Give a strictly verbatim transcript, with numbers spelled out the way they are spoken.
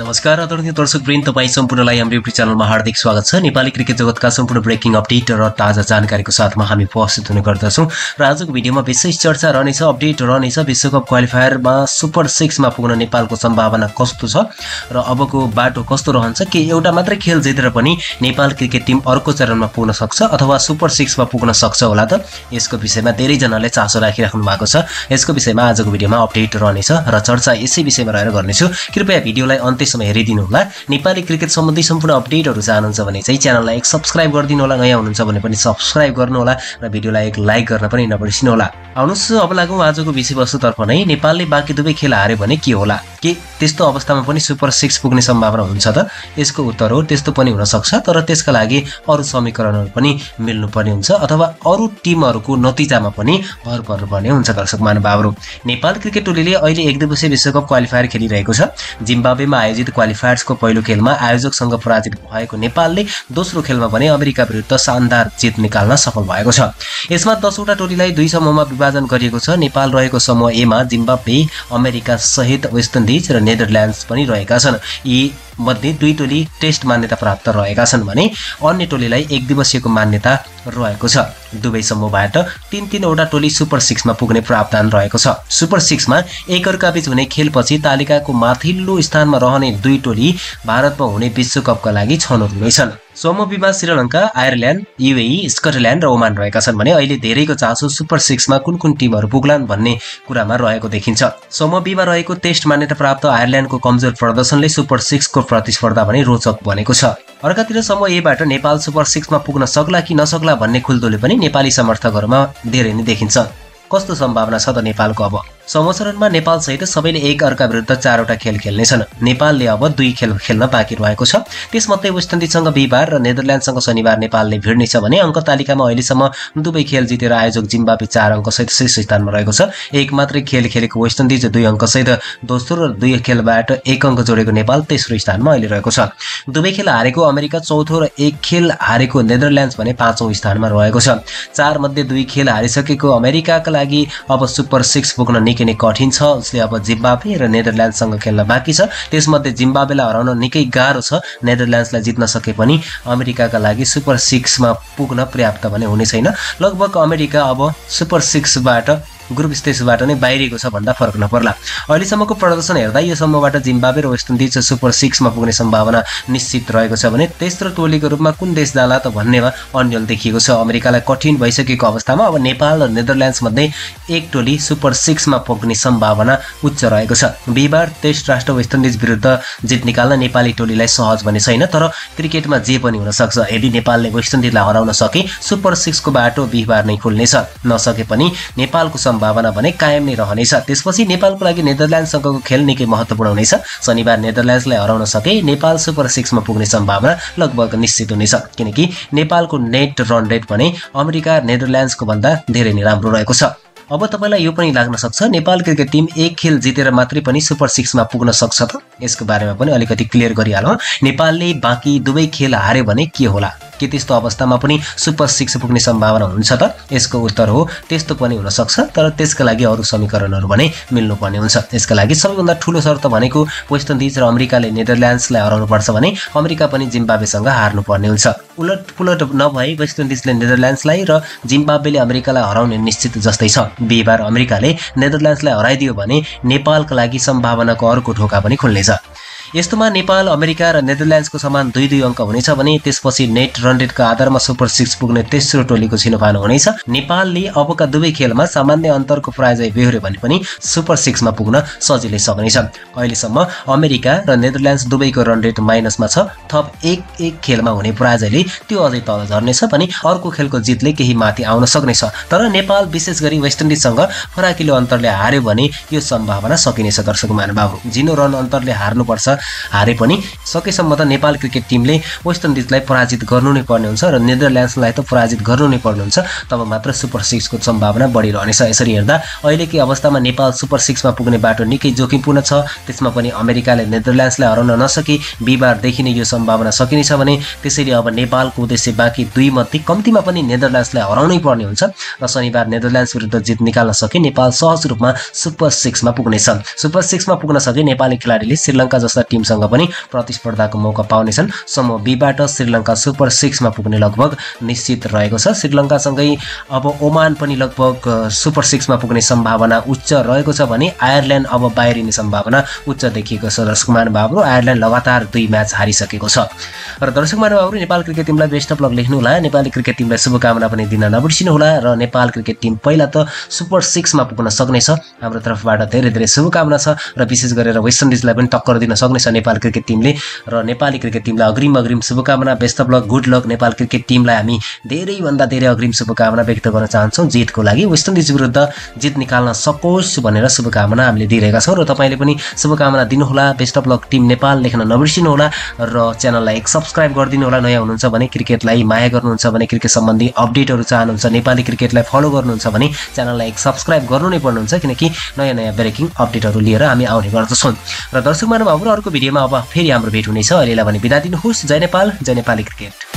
नमस्कार आदरणीय दर्शकवृन्द, तपाईँ सम्पूर्णलाई हाम्रो युट्युब च्यानलमा हार्दिक स्वागत छ। नेपाली क्रिकेट जगतका सम्पूर्ण ब्रेकिङ अपडेट र ताजा जानकारीको साथमा हामी उपस्थित हुने गर्दछौँ र आजको भिडियोमा विशेष चर्चा रहनेछ, अपडेट रहनेछ। विश्वकप क्वालिफायरमा सुपर सिक्समा पुग्न नेपालको सम्भावना कस्तो छ र अबको बाटो कस्तो रहन्छ, के एउटा मात्रै खेल जितेर पनि नेपाल क्रिकेट टिम अर्को चरणमा पुग्न सक्छ अथवा सुपर सिक्समा पुग्न सक्छ होला त? यसको विषयमा धेरैजनाले चासो राखिराख्नु भएको छ। यसको विषयमा आजको भिडियोमा अपडेट रहनेछ र चर्चा यसै विषयमा रहेर गर्नेछु। कृपया भिडियोलाई अन्त्यसम्म हेरिदिनु होला। नेपाली क्रिकेट सम्बन्धी सम्पूर्ण अपडेटहरू चाहनुहुन्छ भने चाहिँ च्यानललाई एक सब्स्क्राइब गरिदिनु होला, नयाँ हुनुहुन्छ भने पनि सब्स्क्राइब गर्नु होला र भिडियोलाई एक लाइक गर्न पनि नबिर्सिनु होला। आउनुहोस् अब लागौँ आजको विषयवस्तुतर्फ नै। नेपालले बाँकी दुवै खेल हार्यो भने के होला? के त्यस्तो अवस्थामा पनि सुपर सिक्स पुग्ने सम्भावना हुन्छ त? यसको उत्तर हो त्यस्तो पनि हुन सक्छ, तर त्यसका लागि अरू समीकरणहरू पनि मिल्नुपर्ने हुन्छ अथवा अरू टिमहरूको नतिजामा पनि भर पर्नुपर्ने हुन्छ। दर्शक महानुभावहरू, नेपाल क्रिकेट टोलीले अहिले एक दिवसीय विश्वकप क्वालिफायर खेलिरहेको छ। जिम्बाब्वेमा आयोजित क्वालिफायर्सको पहिलो खेलमा आयोजकसँग पराजित भएको नेपालले दोस्रो खेलमा भने अमेरिका विरुद्ध शानदार जित निकाल्न सफल भएको छ। यसमा दसवटा टोलीलाई दुई समूहमा विभाजन गरिएको छ। नेपाल रहेको समूह एमा जिम्बाब्वे, अमेरिका सहित वेस्ट इन्डिज र नेदरल्यान्ड्स पनि रहेका छन्। यी मध्ये दुई टोली टेस्ट मान्यता प्राप्त रहेका छन् भने अन्य टोलीलाई एक दिवसीयको मान्यता रहेको छ। दुवै समूहबाट तीन तीनवटा टोली सुपर सिक्समा पुग्ने प्रावधान रहेको छ। सुपर सिक्समा एकअर्काबीच हुने खेलपछि तालिकाको माथिल्लो स्थानमा रहने दुई टोली भारतमा हुने विश्वकपका लागि छनौट हुनेछन्। समूह बीमा श्रीलङ्का, आयरल्यान्ड, युएई, स्कटल्यान्ड र ओमान रहेका छन् भने अहिले धेरैको चासो सुपर सिक्समा कुन कुन टिमहरू पुग्लान् भन्ने कुरामा रहेको देखिन्छ। समूह बीमा रहेको टेस्ट मान्यता प्राप्त आयरल्यान्डको कमजोर प्रदर्शनले सुपर सिक्सको प्रतिस्पर्धा भने रोचक बनेको छ। अर्कातिर समूह एबाट नेपाल सुपर सिक्समा पुग्न सक्ला कि नसक्ला भन्ने खुल्दुली पनि नेपाली समर्थकहरूमा धेरै नै देखिन्छ। कस्तो सम्भावना छ त नेपालको? अब समूह चरणमा नेपाल सहित सबैले एक अर्का विरुद्ध चारवटा खेल खेल्नेछन्। नेपालले अब दुई खेल खेल्न बाँकी रहेको छ। त्यसमध्ये वेस्ट इन्डिजसँग बिहिबार र नेदरल्यान्डसँग शनिबार नेपालले भिड्नेछ भने अङ्क तालिकामा अहिलेसम्म दुवै खेल जितेर आयोजक जिम्बाब्वे चार अङ्कसहित शीर्ष स्थानमा रहेको छ। एक मात्रै खेल खेलेको वेस्ट इन्डिज दुई अङ्कसहित दोस्रो र दुई खेलबाट एक अङ्क जोडेको नेपाल तेस्रो स्थानमा अहिले रहेको छ। दुवै खेल हारेको अमेरिका चौथो र एक खेल हारेको नेदरल्यान्ड्स भने पाँचौं स्थानमा रहेको छ। चार मध्ये दुई खेल हारिसकेको अमेरिकाका लागि अब सुपर सिक्स पुग्न निकै नै कठिन छ। उसले अब जिम्बाब्वे र नेदरल्यान्ड्ससँग खेल्न बाँकी छ। त्यसमध्ये जिम्बाब्वेलाई हराउन निकै गाह्रो छ। नेदरल्यान्ड्सलाई जित्न सके पनि अमेरिकाका लागि सुपर सिक्समा पुग्न पर्याप्त भने हुने छैन। लगभग अमेरिका अब सुपर सिक्सबाट ग्रुप स्टेजबाट नै बाहिरिएको छ भन्दा फरक नपर्ला। अहिलेसम्मको प्रदर्शन हेर्दा यो समूहबाट जिम्बाब्वे र वेस्ट इन्डिज सुपर सिक्समा पुग्ने सम्भावना निश्चित रहेको छ भने तेस्रो टोलीको रूपमा कुन देश जाला त भन्नेमा अन्यल देखिएको छ। अमेरिकालाई कठिन भइसकेको अवस्थामा अब नेपाल र नेदरल्यान्ड्स मध्ये एक टोली सुपर सिक्समा पुग्ने सम्भावना उच्च रहेको छ। बिहिबार टेस्ट राष्ट्र वेस्ट इन्डिज विरुद्ध जित निकाल्न नेपाली टोलीलाई सहज भने छैन, तर क्रिकेटमा जे पनि हुन सक्छ। यदि नेपालले वेस्ट इन्डिजलाई हराउन सके सुपर सिक्सको बाटो बिहिबार नै खुल्नेछ। नसके पनि नेपालको सम्भावना भने कायम नै रहनेछ। त्यसपछि नेपालको लागि नेदरल्यान्डसँगको खेल निकै महत्त्वपूर्ण हुनेछ। शनिबार नेदरल्यान्ड्सलाई हराउन सके नेपाल सुपर सिक्समा पुग्ने सम्भावना लगभग निश्चित हुनेछ, किनकि नेपालको नेट रन रेट भने अमेरिका नेदरल्यान्ड्सको भन्दा धेरै नै राम्रो रहेको छ। अब तपाईलाई यो पनि लाग्न सक्छ नेपाल क्रिकेट टिम एक खेल जितेर मात्रै पनि सुपर सिक्समा पुग्न सक्छ त? यसको बारेमा पनि अलिकति क्लियर गरिहालौँ। नेपालले बाँकी दुवै खेल हार्यो भने के होला? के त्यस्तो अवस्थामा पनि सुपर सिक्स पुग्ने सम्भावना हुन्छ त? यसको उत्तर हो त्यस्तो पनि हुन सक्छ, तर त्यसका लागि अरू समीकरणहरू भने मिल्नुपर्ने हुन्छ। यसका लागि सबैभन्दा ठुलो शर्त भनेको वेस्ट इन्डिज र अमेरिकाले नेदरल्यान्ड्सलाई हराउनुपर्छ भने अमेरिका पनि जिम्बाब्वेसँग हार्नुपर्ने हुन्छ। उलट पुलट नभई वेस्ट इन्डिजले नेदरल्यान्ड्सलाई र जिम्बाब्वेले अमेरिकालाई हराउने निश्चित जस्तै छ। बिहिबार अमेरिकाले नेदरल्यान्ड्सलाई हराइदियो भने नेपालका लागि सम्भावनाको अर्को ढोका पनि खुल्नेछ। यस्तोमा नेपाल अमेरिका र नेदरल्यान्ड्सको समान दुई दुई अङ्क हुनेछ भने त्यसपछि नेट रन रेटको आधारमा सुपर सिक्स पुग्ने तेस्रो टोलीको छिनोफानो हुनेछ। नेपालले अबका दुवै खेलमा सामान्य अन्तरको पराजय बेहोर्यो भने पनि सुपर सिक्समा पुग्न सजिलै सक्नेछ। अहिलेसम्म अमेरिका र नेदरल्यान्ड्स दुवैको रन रेट माइनसमा छ। थप एक एक खेलमा हुने पराजयले त्यो अझै तल झर्नेछ पनि अर्को खेलको जितले केही माथि आउन सक्नेछ। तर नेपाल विशेष गरी वेस्ट इन्डिजसँग फराकिलो अन्तरले हार्यो भने यो सम्भावना सकिनेछ। दर्शक महानुभावहरू, जिनो रन अन्तरले हार्नुपर्छ, हारे पनि सकेसम्म त नेपाल क्रिकेट टिमले वेस्ट इन्डिजलाई पराजित गर्नु नै पर्ने हुन्छ र नेदरल्यान्ड्सलाई त पराजित गर्नु नै पर्ने हुन्छ। तब मात्र सुपर सिक्सको सम्भावना बढिरहनेछ। यसरी हेर्दा अहिलेकै अवस्थामा नेपाल सुपर सिक्समा पुग्ने बाटो निकै जोखिमपूर्ण छ। त्यसमा पनि अमेरिकाले नेदरल्यान्ड्सलाई हराउन नसके बिहिबारदेखि नै यो सम्भावना सकिनेछ भने त्यसैले अब नेपालको उद्देश्य बाँकी दुई मध्ये कम्तीमा पनि नेदरल्यान्ड्सलाई हराउनै पर्ने हुन्छ र शनिबार नेदरल्यान्ड्स विरुद्ध जित निकाल्न सके नेपाल सहज रूपमा सुपर सिक्समा पुग्नेछ। सुपर सिक्समा पुग्न सके नेपाली खेलाडीले श्रीलङ्का जस्ता टिमसँग पनि प्रतिस्पर्धाको मौका पाउनेछन्। समूह बीबाट श्रीलङ्का सुपर सिक्समा पुग्ने लगभग निश्चित रहेको छ। श्रीलङ्कासँगै अब ओमान पनि लगभग सुपर सिक्समा पुग्ने सम्भावना उच्च रहेको छ भने आयरल्यान्ड अब बाहिरिने सम्भावना उच्च देखिएको छ। दर्शक महानुभावहरू आयरल्यान्ड लगातार दुई म्याच हारिसकेको छ। र दर्शक महानुभावहरू नेपाल क्रिकेट टिमलाई बेस्ट अफ लक लेख्नु होला। नेपाली क्रिकेट टिमलाई शुभकामना पनि दिन नबिर्सिनु होला र नेपाल क्रिकेट टिम पहिला त सुपर सिक्समा पुग्न सक्नेछ। हाम्रो तर्फबाट धेरै धेरै शुभकामना छ र विशेष गरेर वेस्ट इन्डिजलाई पनि टक्कर दिन सक्नेछ नेपाल क्रिकेट टिमले र नेपाली क्रिकेट टिमलाई अग्रिम अग्रिम शुभकामना, best of luck, good luck. Nepal cricket टिमलाई हामी धेरैभन्दा धेरै अग्रिम शुभकामना व्यक्त गर्न चाहन्छौँ जितको लागि। वेस्ट इन्डिज विरुद्ध जित निकाल्न सकोस् भनेर शुभकामना हामीले दिइरहेका छौँ र तपाईँले पनि शुभकामना दिनुहोला। Best of luck team Nepal लेख्न नबिर्सिनु होला र च्यानललाई एक सब्सक्राइब गरिदिनु होला। नयाँ हुनुहुन्छ भने, क्रिकेटलाई माया गर्नुहुन्छ भने, क्रिकेट सम्बन्धी अपडेटहरू चाहनुहुन्छ, नेपाली क्रिकेटलाई फलो गर्नुहुन्छ भने च्यानललाई एक सब्सक्राइब गर्नु नै पर्नुहुन्छ किनकि नयाँ नयाँ ब्रेकिङ अपडेटहरू लिएर हामी आउने गर्दछौँ। र दर्शक महानुभावहरू अर्को भिडियोमा अब फेरि हाम्रो भेट हुनेछ। अहिलेलाई भने बिदा दिनुहोस्। जय नेपाल, जय नेपाली क्रिकेट।